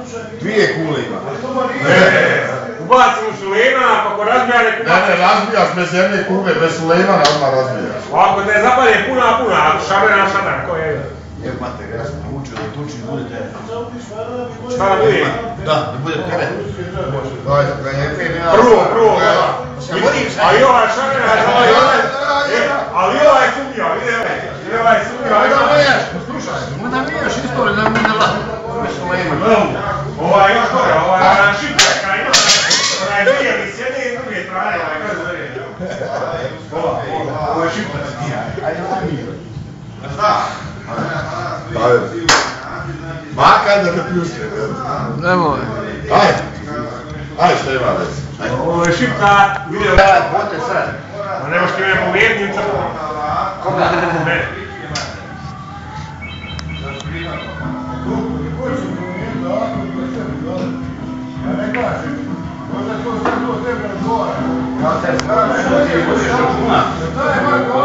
2 kule ima. Ubacimo Sulejmana, pa ko razbija neku... Ne, razbijaš bez jedne kugle, bez Sulejmana odmah razbijaš. Ako te zapalje puna, a šaber, ko je? Evo mater, ja sam naučio da tuči budete... Šta da bude? Da bude teret. Prvo, a i ovaj šaber, ali ovaj sumnja, vidi ovaj sumnja. Slušaj, onda niješ istoriju, da mi ne laži. Ovaj još gore, ovaj šipka ima, onaj bijeli sjede i druge strane, kako se zove? Ovo je šipka. Ajde, šta? Makar da te pljusne. Nemoj. Ajde što ima već. Ovo je šipka, vidio da je Bote sad. Ma nemaš ti me povjetnim crkom. Koga? Ne. Ja te znam što ti budeš računa.